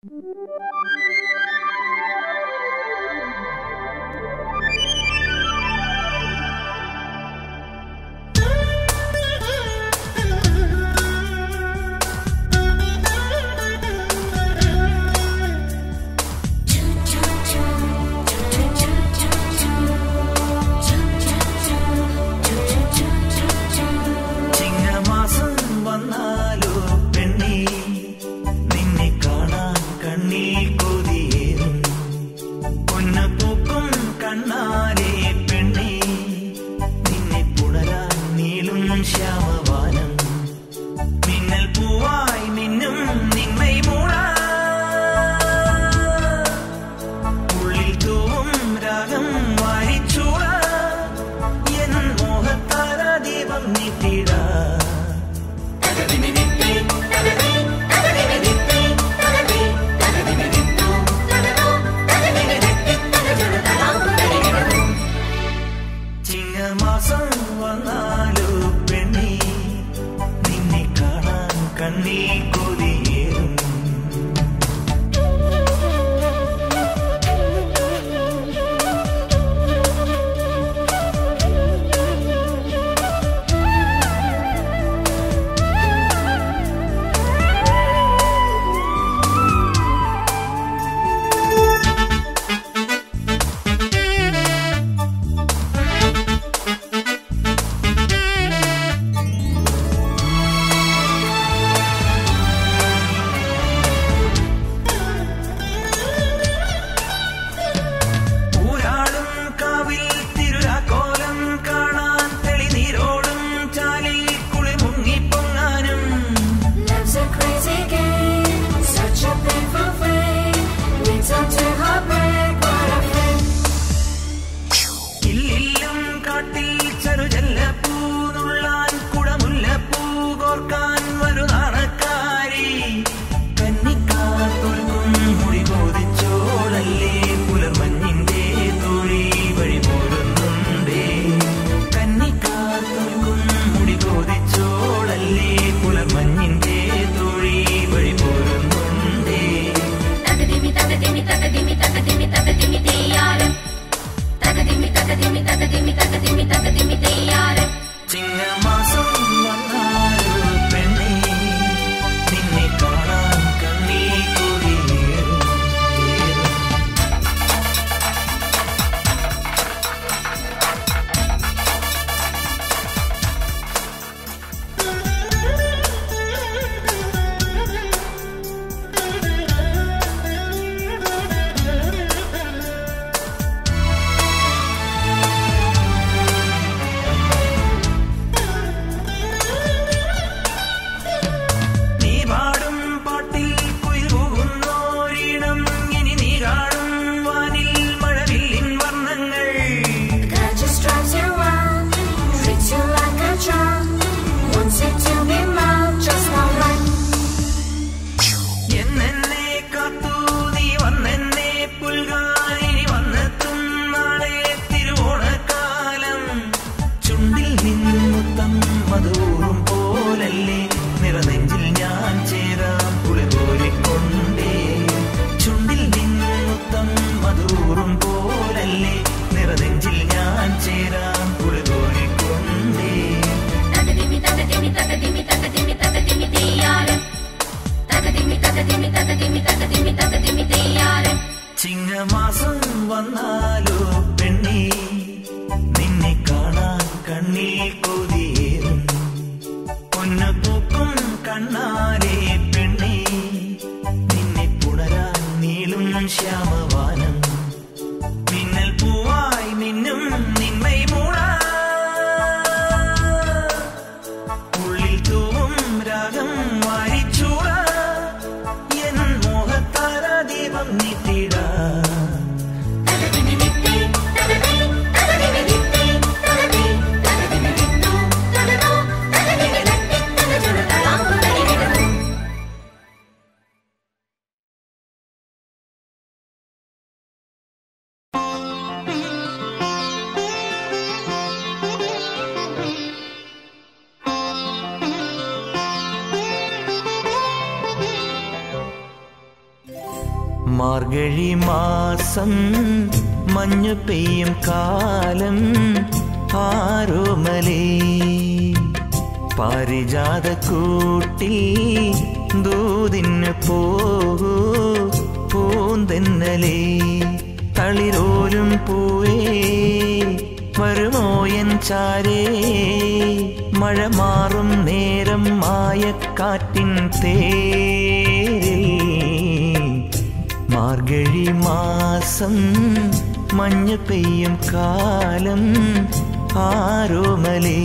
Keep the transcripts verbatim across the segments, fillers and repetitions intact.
ചിങ്ങമാസം വന്നാലോ പെണ്ണേ നിന്നെ കാണാൻ കണ്ണിൽ കൊതിയേറും പൊന്നു പൂക്കും കണ്ണാലെ പെണ്ണേ നിന്നെ പുണരാൻ നീളും ശ്യാമവാനം മിന്നൽ പൂവായി മിന്നും നിന്മൈ മൂടാ ഉള്ളിൽ തൂവും രാഗം വാരിച്ചൂട എൻ മോഹത്താര ദീപം നീട്ടിടാ മാർഗഴി മാസം മഞ്ഞു പെയ്യും കാലം ആരോമലേ പാരിജാത കൂട്ടിൽ ദൂതിന് പോകൂ പൂന്തെന്നലേ തളിരോലും പൂവേ വരുമോ എൻ ചാരേ മഴ മാറും നേരം മായക്കാറ്റിൻ തേരിൽ മാർഗഴി മാസം മഞ്ഞു പെയ്യും കാലം ആരോമലേ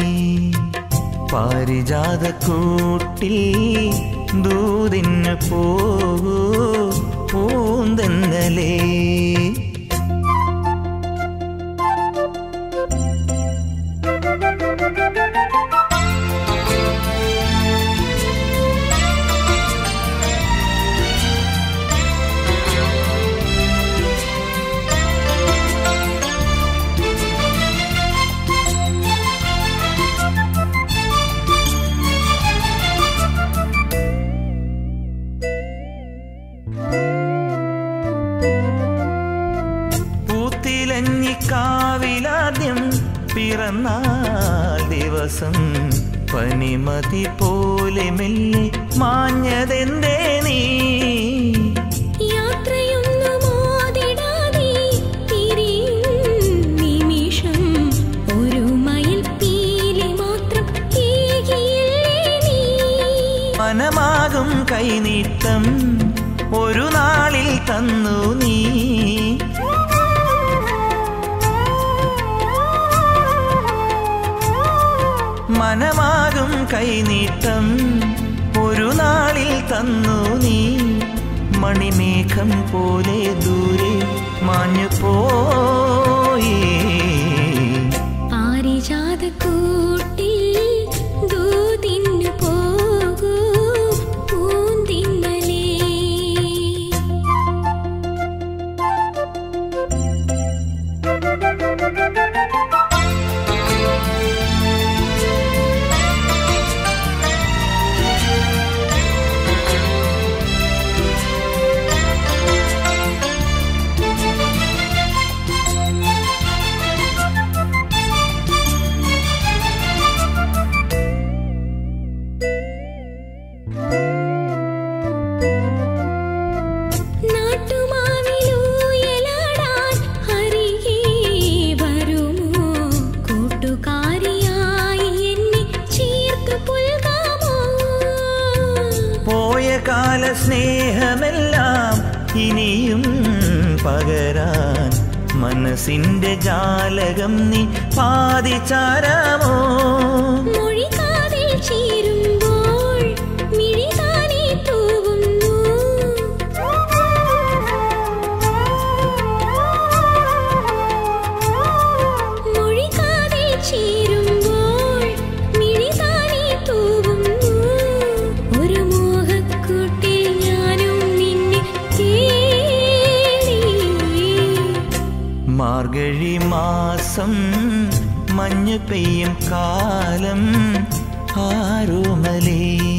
പാരിജാത കൂട്ടിൽ ദൂതിന് പോകൂ പൂന്തെന്നലേ പൂത്തിലഞ്ഞിക്കാവിലാദ്യം പിറന്നാൾ ദിവസം പനിമതി പോലെ മെല്ലെ മാഞ്ഞതെന്തേ നീ മനമാകും കൈനീട്ടം ഒരു നാളിൽ തന്നു നീ മനമാകും കൈനീട്ടം ഒരു നാളിൽ തന്നു നീ മണിമേഘം പോലെ ദൂരെ മാഞ്ഞു പോയി പാരിജാത കൂട്ടിൽ ദൂതിന്നു പോകൂ പൂന്തിന്നലേ കാല സ്നേഹമെല്ലാം ഇനിയും പകരാൻ മനസ്സിന്റെ ജാലകം നീ പാതിചാരാമോ മൊഴികാതിൽ ചീരുമ്പോൾ മിഴിതാനേ തൂവുന്നു മൊഴികാതിൽ ചീരുമ്പോൾ മിഴിതാനേ തൂവുന്നു ഒരു മാർഗഴി മാസം മഞ്ഞു പെയ്യും കാലം ആരോമലേ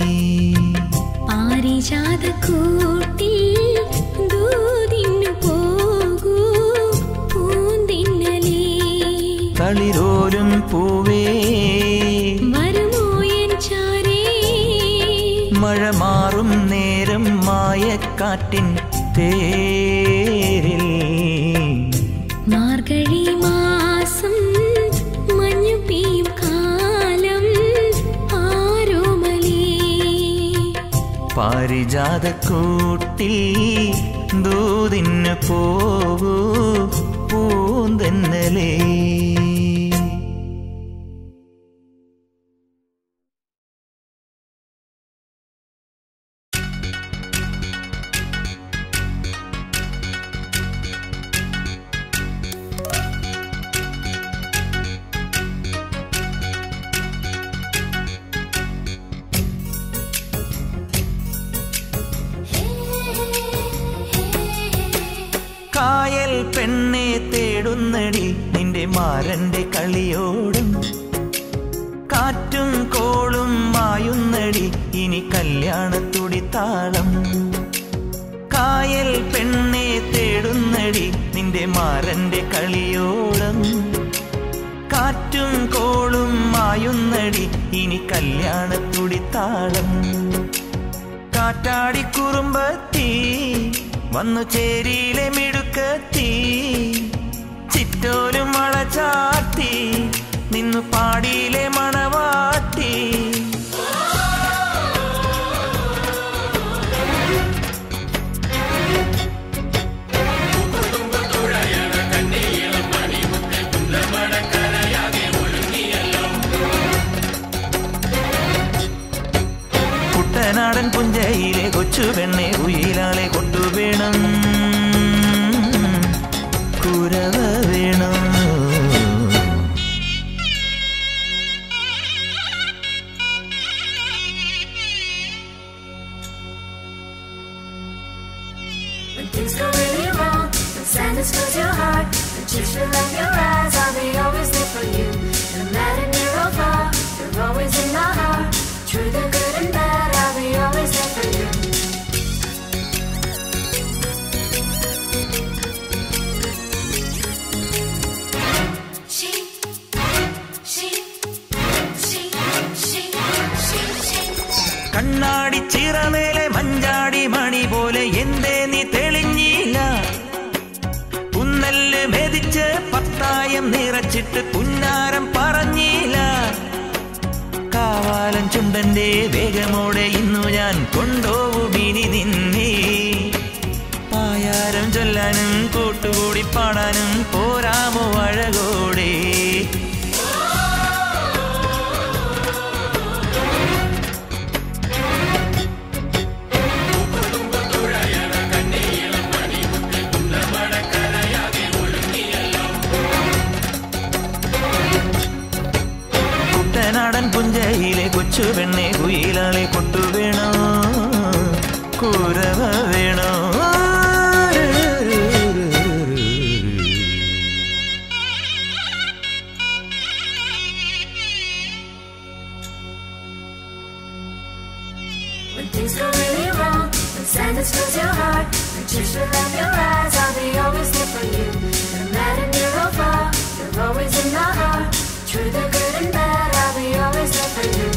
പാരിജാത കൂട്ടിൽ ദൂതിന്നു പോകൂ പൂന്തിന്നലേ തളിരോലും പൂവേ വരുമോ എൻ ചാരേ മഴ മാറും നേരം മായക്കാറ്റിൻ തേരിൽ മാർഗഴി മാസം മഞ്ഞു പെയ്യും കാലം ആരോമലേ പാരിജാത കൂട്ടിൽ ദൂതിന് പോകൂ പൂന്തെന്നലേ കായൽ പെണ്ണെ തേടുന്നടി നിന്റെ മാരന്റെ കളിയോടും കാറ്റും കോളും മായുന്നടി ഇനി കല്യാണത്തുടി താളം കായൽ പെണ്ണെ മായുന്നടി നിന്റെ മാരന്റെ കളിയോളം കാറ്റും കോളും മായുന്നടി ഇനി കല്യാണത്തുടിത്താളം കാറ്റാടി കുറുമ്പത്തി വന്നു ചേരിയിലെ മിടുക്കത്തി ചിറ്റോലും മഴ ചാത്തി നിന്നു പാടിയിലെ മണവാട്ടി കുട്ടനാടൻ പുഞ്ചയിലെ കൊച്ചു പെണ്ണെ ഉയിലാളെ കൊട്ടുവേണം കുരവ വേണം When things go really wrong, when sadness fills your heart, when tears fill up your eyes, I'll be always there for you. No matter near or far, you're always in my heart. Through the good and bad, I'll be always there for you. She, she, she, she, she, she. കണ്ണാടി ചിറമേലെ മഞ്ചാടി മണി പോലെ എന്തേ നീ തെളിഞ്ഞില്ല പുന്നല്ല് മെതിച്ച് പത്തായം നിറച്ചിട്ട് പുന്നാരം പറഞ്ഞില്ല കാവാലൻ ചുണ്ടന്റെ വേഗമോടെ ഇന്നു ഞാൻ കൊണ്ടോവുമിനി നിന്നെ പായാരം ചൊല്ലാനും കൂട്ടുകൂടി പാടാനും പോരാമോ അഴകോടെ കുട്ടനാടൻ പുഞ്ചയിലെ കൊച്ചു പെണ്ണെ കുയിലാളെ കൊട്ടുവേണോ കുരവ വേണോ When things go really wrong, when sadness fills your heart, when tears fill up your eyes, I'll be always there for you. No matter near or far, you're always in my heart. Through the good and bad, I'll be always there for you.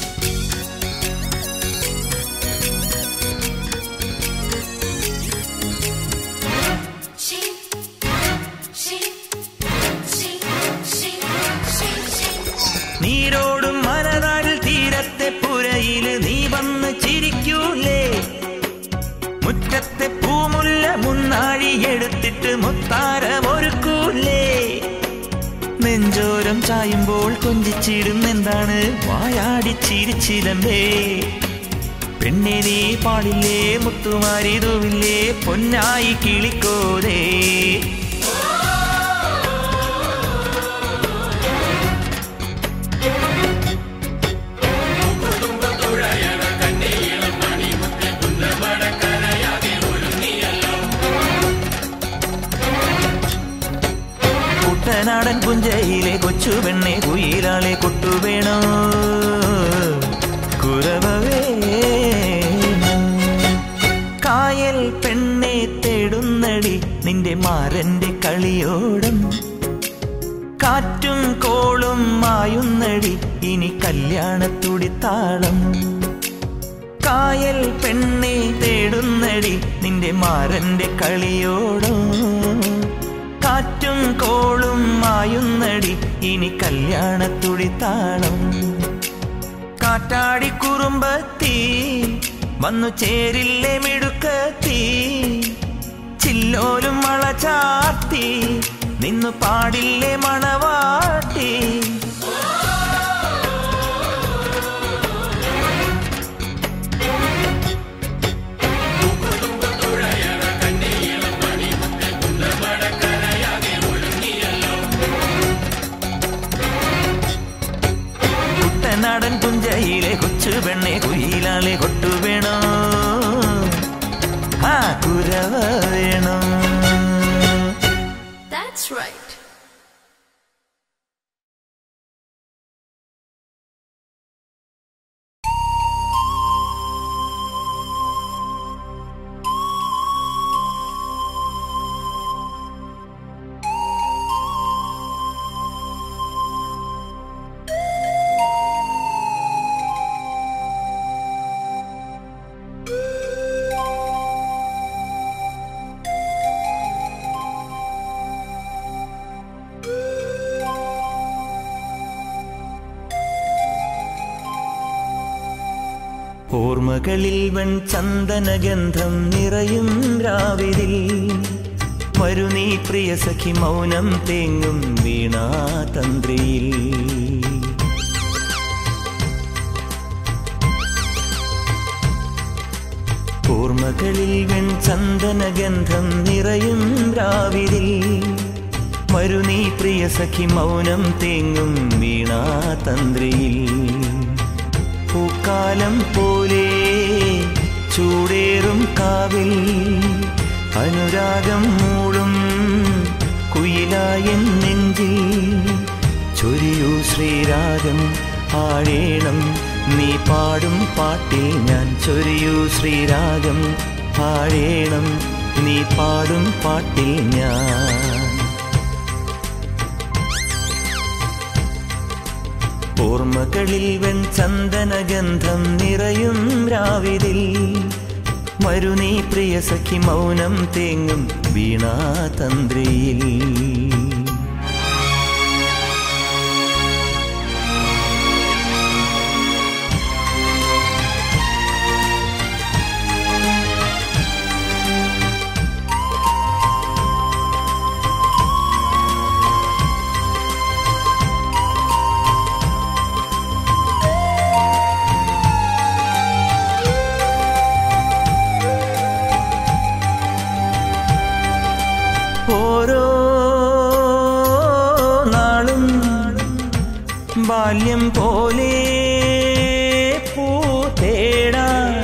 She, she, she, she, she, she. നീരോടും മനതാരിൽ തീരത്തെ പുരയിൽ നീ വന്ന് ചിരിക്കൂലേ മുറ്റത്തെ പൂമുല്ല മുന്നാഴി എടുത്തിട്ട് മുത്താരമൊരുക്കൂലേ നെഞ്ചോരം ചായുമ്പോൾ കൊഞ്ചിച്ചിടും എന്താണ് വായാടി ചിരിച്ചിലമ്പേ പെണ്ണെ നീ പാടില്ലേ മുത്തുമാരി തൂവില്ലേ പൊന്നായി കിളിക്കോതേ കുട്ടനാടൻ പുഞ്ചയിലെ കൊച്ചു പെണ്ണെ കുയിലാളെ കൊട്ടുവേണോ കുരവ വേണം കായൽ പെണ്ണെ തേടുന്നടി നിന്റെ മാരന്റെ കളിയോടം കാറ്റും കോളും മായുന്നടി ഇനി കല്യാണത്തുടിത്താളം കായൽ പെണ്ണെ തേടുന്നടി നിന്റെ മാരന്റെ കളിയോടം കാറ്റും കോളും മായുന്നടി ഇനി കല്യാണത്തുടിത്താളം കാറ്റാടി കുറുമ്പത്തി വന്നു ചേരില്ലേ മിടുക്കത്തി ചില്ലോലും മഴ ചാത്തി നിന്നു പാടില്ലേ മണവാട്ടി കുട്ടനാടൻ പുഞ്ചയിലെ കൊച്ചു പെണ്ണെ കുയിലാളെ കൊട്ടുവേണോ ആ കുരവ വേണോ That's right. ഓർമ്മകളിൽ വൻ ചന്ദനഗന്ധം നിറയും രാവിതിൽ വരു നീ പ്രിയ സഖി മൗനം തേങ്ങും വീണാതന്ത്രിയിൽ. ഓർമ്മകളിൽ വൻ ചന്ദനഗന്ധം നിറയും രാവിതിൽ വരു നീ പ്രിയ സഖി മൗനം തേങ്ങും വീണാതന്ത്രിയിൽ. പൂക്കാലം പോലെ ചൂടേറും കാവിൽ അനുരാഗം മൂടും കുയിലായ നെഞ്ചിൽ ചൊരിയൂ ശ്രീരാഗം ആഴേണം നീ പാടും പാട്ടിൽ ഞാൻ. ചൊരിയൂ ശ്രീരാഗം ആഴേണം നീ പാടും പാട്ടിൽ ഞാൻ. ഓർമ്മകളിൽ വൻ ചന്ദനഗന്ധം നിറയും രാവിതിൽ വരു നീ പ്രിയ സഖി മൗനം തേങ്ങും വീണാതന്ത്രിയിൽ. ഓരോ നാളും ബാല്യം പോലെ പൂതേടാൻ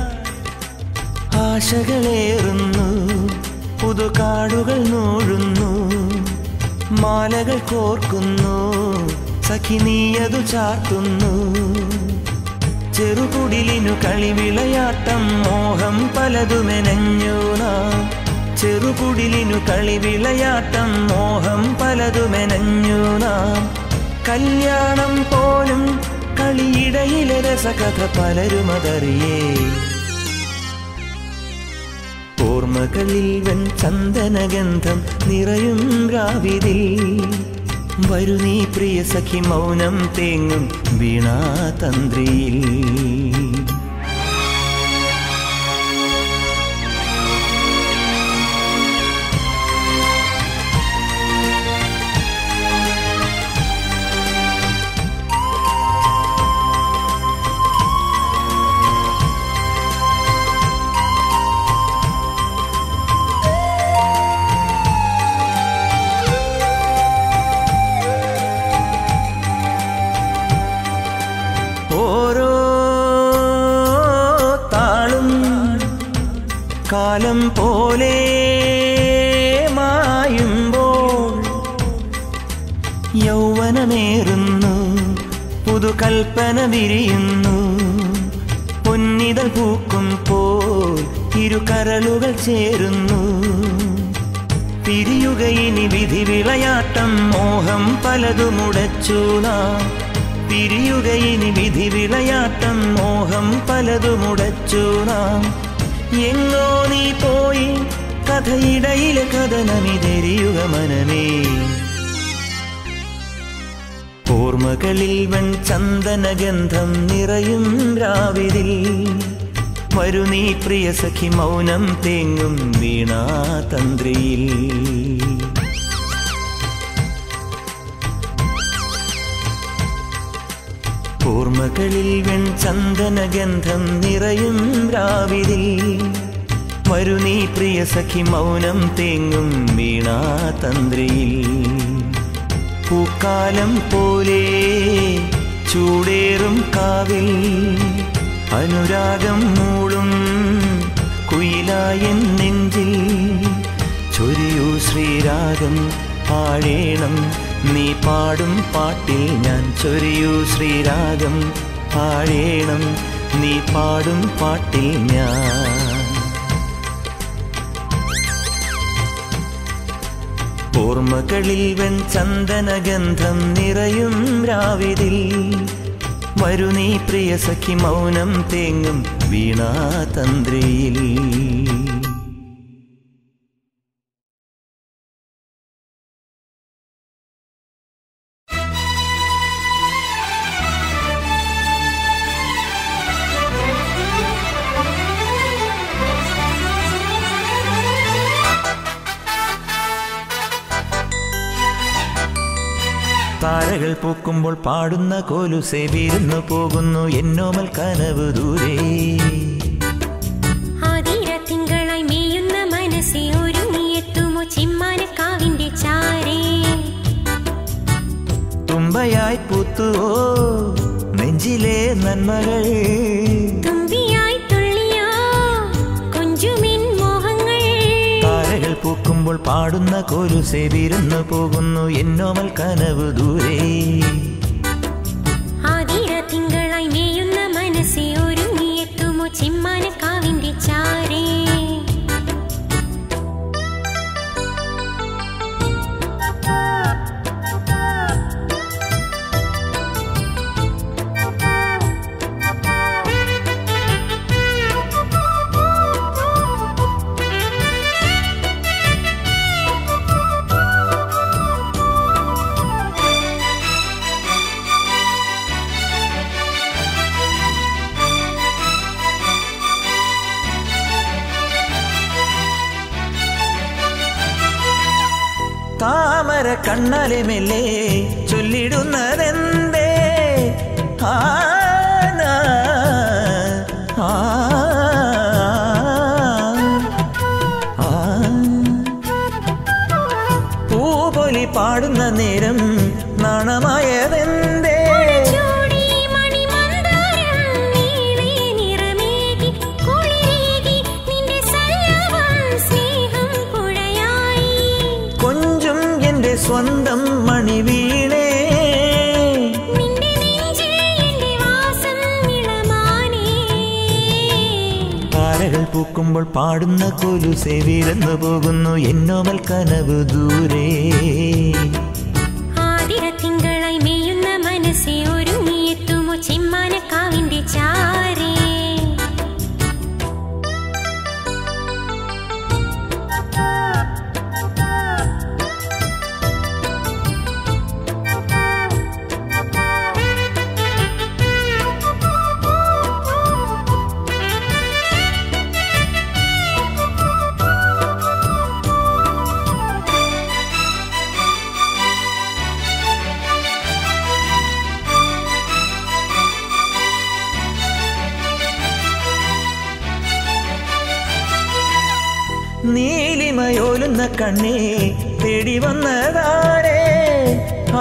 ആശകളേറുന്നു പുതുകാടുകൾ നൂഴുന്നു മാലകൾ കോർക്കുന്നു സഖി നീയതു ചാർത്തുന്നു. ചെറുകുടിലിനു കളിവിളയാട്ടം മോഹം പലതുമെനഞ്ഞു നാം. ചെറുകുടിലിനു കളിവിളയാട്ടം മോഹം പലതുമെനഞ്ഞു നാം. കല്യാണം പോലും കളിയിടയിലെ രസകഥ പലരുമതറിയേ. ഓർമ്മകളിൽ വൻ ചന്ദനഗന്ധം നിറയും രാവിതിൽ വരു നീ പ്രിയ സഖി മൗനം തേങ്ങും വീണാതന്ത്രിയിൽ. കാലം പോലെ മായുമ്പോൾ യൗവനമേറുന്നു പുതുകൽപ്പന വിരിയുന്നു. പൊന്നിതൾ പൂക്കും പോൽ ഇരുകരളുകൾ ചേരുന്നു. പിരിയുകയിനി വിധി വിളയാട്ടം മോഹം പലതുമുടച്ചു നാം. പിരിയുകയിനി വിധി വിളയാട്ടം മോഹം പലതുമുടച്ചു നാം. എങ്ങോ നീ പോയി കഥയിടയിലെ കഥനമിതെരിയുക മനമേ. ഓർമ്മകളിൽ വൻ ചന്ദനഗന്ധം നിറയും രാവിതിൽ വരു നീ പ്രിയ സഖി മൗനം തേങ്ങും വീണാതന്ത്രിയിൽ. ഓർമ്മകളിൽ വൻ ചന്ദനഗന്ധം നിറയും രാവിതിൽ വരു നീ പ്രിയ സഖി മൗനം തേങ്ങും വീണാതന്ത്രിയിൽ. പൂക്കാലം പോലെ ചൂടേറും കാവിൽ അനുരാഗം മൂടും കുയിലായ നെഞ്ചിൽ ചൊരിയൂ ശ്രീരാഗം ആഴേണം നീ പാടും പാട്ടിൽ ഞാൻ. ചൊരിയൂ ശ്രീരാഗം ആഴേണം നീ പാടും പാട്ടിൽ ഞാൻ. ഓർമ്മകളിൽ വൻ ചന്ദനഗന്ധം നിറയും രാവിതിൽ വരു നീ പ്രിയ സഖി മൗനം തേങ്ങും വീണാതന്ത്രിയിൽ. താരകൾ പൂക്കുമ്പോൾ പാടുന്ന കോലുസേ വിരുന്നു പോകുന്നു എന്നോമൽ കനവ് ദൂരെ. ആതിര തിങ്കളായി മേയുന്ന മനസ്സേ ഒരുങ്ങിയെത്തുമോ ചിമ്മാനക്കാവിന്റെ ചാരേ. തുമ്പയായി പൂത്തുവോ നെഞ്ചിലെ നന്മകൾ, തുമ്പിയായി തുള്ളിയോ കൊഞ്ചുമിൻ മോഹങ്ങൾ. താരകൾ പൂക്കുമ്പോൾ പാടുന്ന കോലുസേ വിരുന്നു പോകുന്നു എന്നോമൽ കനവ് ദൂരെ. ആതിര തിങ്കളായി മേയുന്ന മനസ്സേ ഒരുങ്ങിയെത്തുമോ ചിമ്മാനക്കാവിന്റെ ചാരേ. താമര കണ്ണാലെ മെല്ലെ ചൊല്ലിടുന്നതെന്തേ, ആ ആ പൂപൊലി പാടുന്ന നേരം നാണമായതെന്തേ. കൊഞ്ചും എന്റെ സ്വന്തം മണിവീണേ, താരകൾ പൂക്കുമ്പോൾ പാടുന്ന കോലുസേ വിരുന്നു പോകുന്നു എന്നോമൽ കനവ് ദൂരെ. ആതിര തിങ്കളായി മേയുന്ന മനസ്സേ ഒരുങ്ങിയെത്തുമോ ചിമ്മാനക്കാവിന്റെ ചാരേ. നീലിമയോലുന്ന കണ്ണേ തേടി വന്നതാരേ, ആ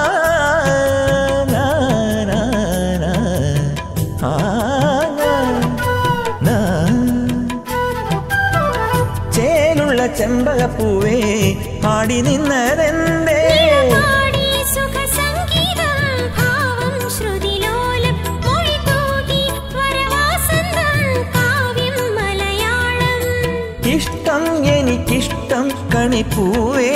ചേലുള്ള ചെമ്പകപ്പൂവേ പാടി നിന്നതെന്തേ. ഇഷ്ടം എനിക്കിഷ്ടം കണിപ്പൂവേ,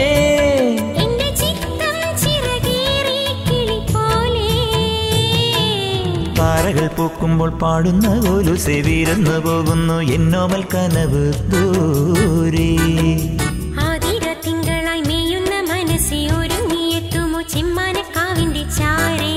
താരകൾ പൂക്കുമ്പോൾ പാടുന്ന കോലുസേ വിരുന്നു പോകുന്നു എന്നോമൽ കനവ് ദൂരെ. ആതിര തിങ്കളായി മേയുന്ന മനസ്സേ ഒരുങ്ങിയെത്തുമോ ചിമ്മാനക്കാവിന്റെ ചാരേ.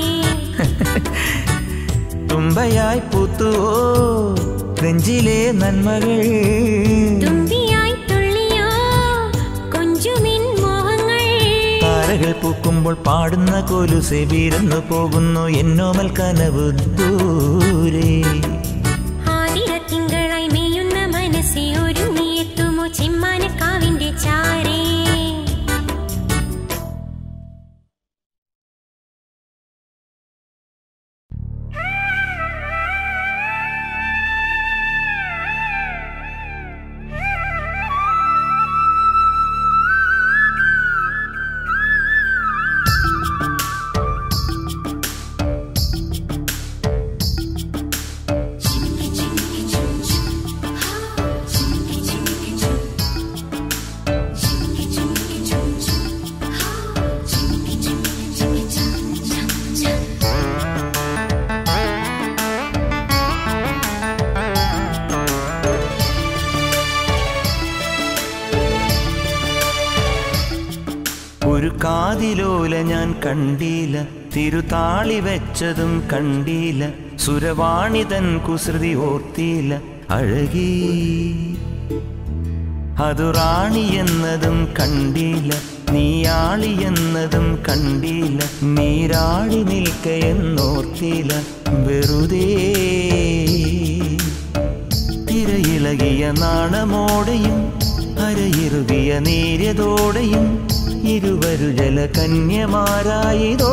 തുമ്പയായി പൂത്തുവോ നെഞ്ചിലെ നന്മകൾ, തുമ്പിയായി തുള്ളിയോ കൊഞ്ചുമിൻ മോഹങ്ങൾ. താരകൾ പൂക്കുമ്പോൾ പാടുന്ന കോലുസേ വിരുന്നു പോകുന്നു എന്നോമൽ കനവ് ദൂരെ. ആതിര തിങ്കളായി മേയുന്ന മനസ്സേ ഒരുങ്ങിയെത്തുമോ ചിമ്മാനക്കാവിന്റെ ചാരേ. ഒരു കാതിലോല ഞാൻ കണ്ടീല, തിരുതാളി വെച്ചതും കണ്ടീല, സുരവാണിതൻ കുസൃതി ഓർത്തീല അഴകി. അതു റാണി എന്നതും കണ്ടീല, നീയാളിയെന്നതും കണ്ടില്ല, നീരാടി നിൽക്കയെന്നോർത്തില്ല. വെറുതെ തിരയിളകിയ നാണമോടെയും അരയിറുകിയ നേര്യതോടെയും ഇരുവരു ജലകന്യമാരായിതോ.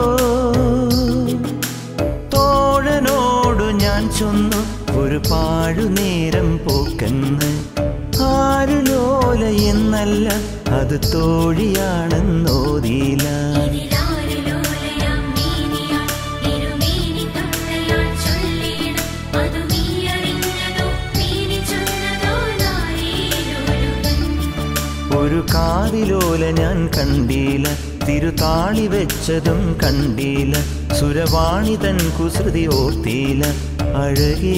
തോഴനോടു ഞാൻ ചൊന്നു ഒരു പാഴുനേരം പോക്കെന്ന്. ആരു ലോല എന്നല്ല, അത് തോഴിയാണെന്നോതില. ഒരു കാതിലോല ഞാൻ കണ്ടില്ല, തിരുതാളി വെച്ചതും കണ്ടില്ല. സുരവാണി തൻ കുസൃതി ഓർത്തില്ല. അഴകേ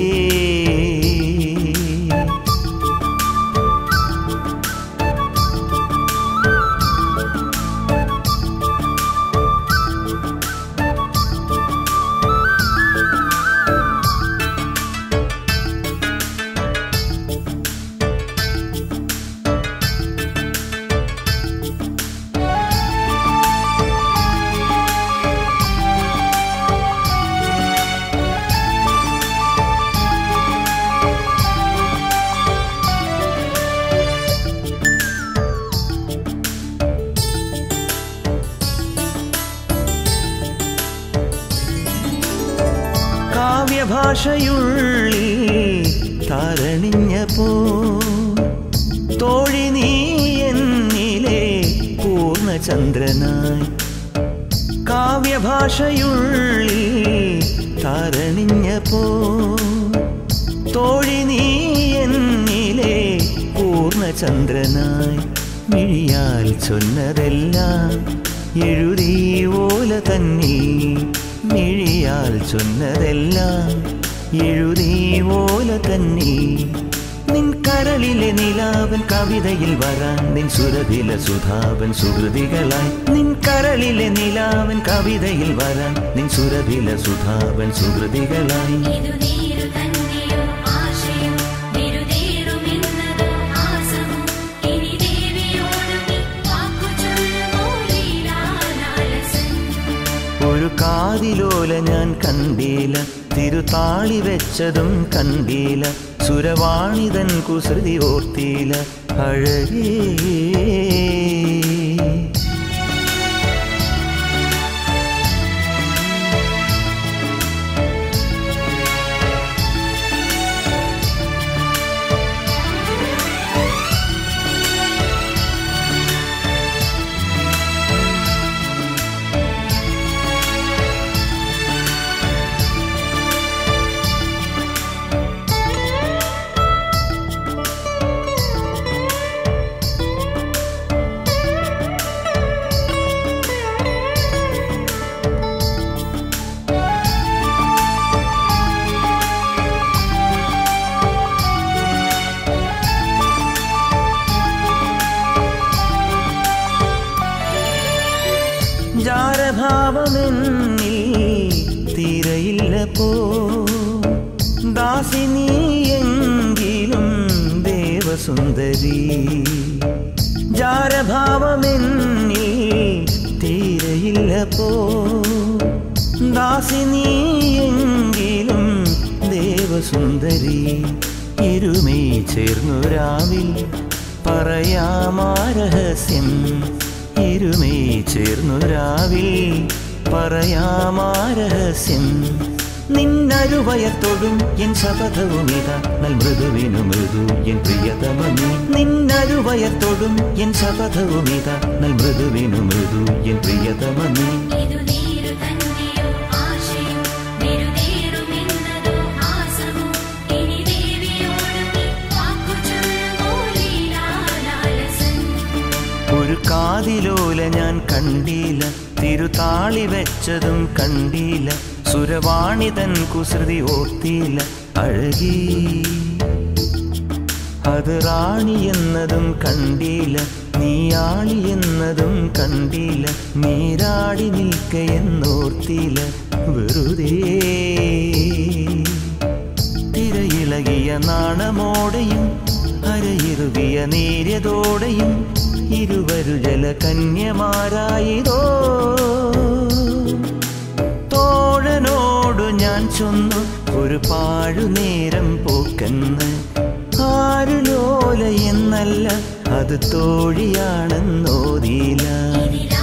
ഭാഷയുള്ളിൽ താരണിഞ്ഞപ്പോ തോഴി നീ എന്നിലെ പൂർണ്ണചന്ദ്രനായി. കാവ്യഭാഷയുള്ളിൽ താരണിഞ്ഞപ്പോ തോഴി നീ എന്നിലെ പൂർണ്ണചന്ദ്രനായി. മിഴിയാൽ ചൊന്നതെല്ലാം എഴുതി ഓല തന്നിൽ. മിഴിയാൽ ചൊന്നതെല്ലാം എഴുതി ഓല തന്നിൽ. നിൻ കരളിലെ നിലാവൻ കവിതയിൽ വരാൻ, നിൻ സുരഭില സുധാവൻ സുഹൃതികളായി. നിൻ കരളിലെ നിലാവൻ കവിതയിൽ വരാൻ, നിൻ സുരഭില സുധാവൻ സുഹൃതികളായി. ഒരു കാതിലോല ഞാൻ കണ്ടില്ല, തിരുതാളി വെച്ചതും കണ്ടില്ല. സുരവാണി തൻ കുസൃതി ഓർത്തില്ല. അഴകേ ജാരഭാവമെന്നിൽ തീരയില്ലപ്പോ ദാസിനിയെങ്കിലും ദേവസുന്ദരി. ജാരഭാവമെന്നിൽ തീരയില്ലപ്പോ ദാസിനിയെങ്കിലും ദേവസുന്ദരി. ഇരുമേ ചേർന്നു രാവിൽ പറയാമാ രഹസ്യം. ഇരുമേ ചേർന്നു രാവിൽ പറയാമാ രഹസ്യം. നിന്നരുവയത്തൊടും എൻ ശപഥവുമിത നൽ മൃദുവിനു മൃദു എൻ പ്രിയതമനീ. നിന്നരുവയത്തൊടും എൻ ശപഥവുമിത നൽ മൃദുവിനു മൃദു എൻ പ്രിയതമനീ. ഒരു കാതിലോല ഞാൻ കണ്ടില്ല, തിരുതാളി വെച്ചതും കണ്ടില്ല. സുരവാണി തൻ കുസൃതി ഓർത്തില്ല. അഴകി അത് റാണി എന്നതും കണ്ടില്ല, നീയാളി എന്നതും കണ്ടില്ല. നീരാടി നിൽക്കയെന്നോർത്തില്ല. വെറുതെ തിരയിളകിയ നാണമോടെയും അരയിറുകിയ നേര്യതോടെയും ഇരുവരു ജലകന്യമാരായിതോ തോഴനോടു ഞാൻ ചൊന്നു ഒരു പാഴുനേരം പോക്കെന്ന് ആരുലോല എന്നല്ല അത് തോഴിയാണെന്നോതിയില്ല